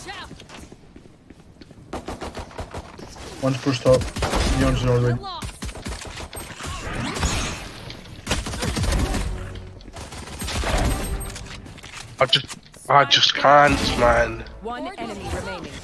One's pushed up. The one's already. I just can't, man. One enemy remaining.